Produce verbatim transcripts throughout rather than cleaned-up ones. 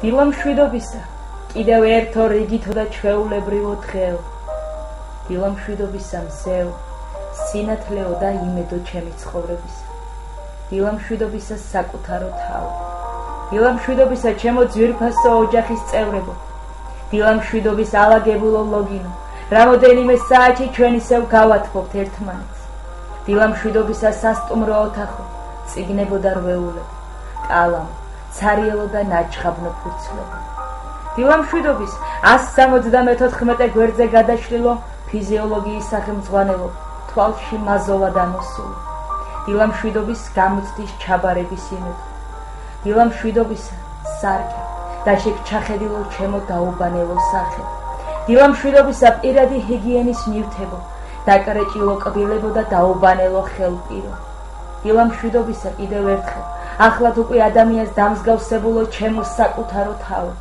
დილა მშვიდობისა, კიდევ ერთო რიგითო და ჩვეულებრივო დღეო. დილა მშვიდობისა მზეო, სინათლეო და იმედო ჩემი ცხოვრებისა. დილა მშვიდობისა საკუთარო თავო. დილა მშვიდობისა ჩემო ძვირფასო ოჯახის წევრებო. დილა მშვიდობის ალაგებულო ლოგინო, რამოდენიმე საათი ჩვენ ისევ გავათბობთ ერთმანეთს. დილა მშვიდობისა სასტუმრო ოთახო, წიგნებო და რვეულებო, კალამო, ცარიელო და ნაჩხაბნო ფურცლებო. დილა მშვიდობის ას სამოცდამოთხმეტე გვერდზე გადაშლილო ფიზიოლოგიის სახელმძღვანელო, თვალში მაზოლა დამოსული. დილა მშვიდობის გამოცდის ჩაბარების იმედო. დილა მშვიდობისა სარკე და შეგჩახედილო ჩემო დაუბანელო სახე. დილა მშვიდობისა პირადი ჰიგიენის ნივთებო, დაკრეჭილო კბილებო და დაუბანელო ხელპირო. დილა მშვიდობისა კიდევ ერთხელ ახლად უკვე ადამიანს დამსგავსებულო ჩემო საკუთარო თავო.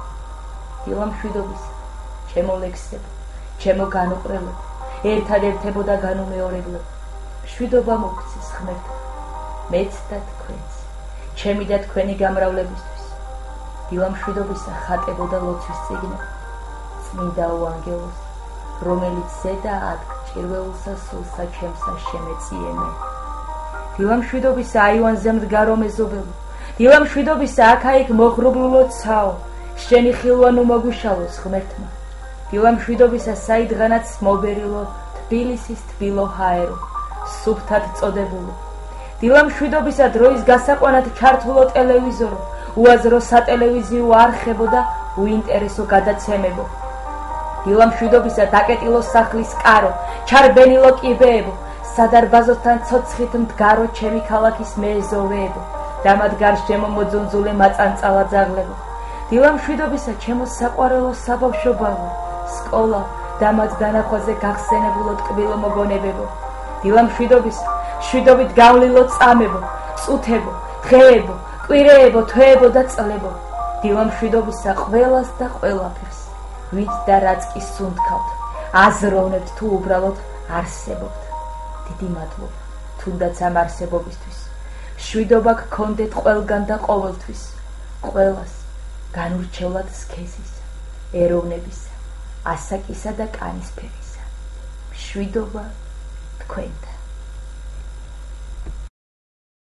დილა მშვიდობისა ჩემო ლექსებო, ჩემო განუყრელებო, ერთადერთებო და განუმეორებლებო. მშვიდობა მოგცეს ღმერთმა, მეც და თქვენც, ჩემი და თქვენი გამრავლებისთვის. დილა მშვიდობისა ხატებო და ლოცვის წიგნებო, წმინდაო ანგელოს, რომელიც ზედა ადგ ჭირვეულსა სულსა ჩემსა შემეწიე მე. დილა მშვიდობისა აივანზე მდგარო მეზობელო, დილა მშვიდობისა აქა-იქ მოღრუბლულო ცაო, შენი ხილვანო მოგუშალოს ღმერთმა. დილა მშვიდობისა საიდღანაც მობერილო თბილისის თბილო ჰაერო, სუფთად წოდებულო. დილა მშვიდობისა დროის გასაყვანად ჩართულო ტელევიზორო, უაზრო სატელევიზიო არხებო და უინტერესო გადაცემებო. დილა მშვიდობისა დაკეტილო სახლის კარო, ჩარბენილო კიბეებო, სადარბაზოსთან ცოცხით მდგარო ჩემი ქალაქის მეეზოვეებო და მათ გარშემო მოძუნძულე მაწანწალა ძაღლებო. დილა მშვიდობისა ჩემო საყვარელო საბავშვო ბავო, სკოლა და მათ დანახვაზე გახსენებულო ტკბილო მოგონებებო. დილა მშვიდობისა მშვიდობით გავლილო წამებო, წუთებო, დღეებო, კვირეებო, თვეებო და წლებო. დილა მშვიდობისა ყველას და ყველაფერს, ვით და რაც კი სუნთქავთ, აზროვნებთ თუ უბრალოდ არსებობთ. დიდი მადლობა თუნდაც ამ არსებობისთვის. მშვიდობა გქონდეთ ყველგან და ყოველთვის, ყველას განურჩევლად სქესისა, ეროვნებისა, ასაკისა და კანისფერისა. მშვიდობა თქვენთან.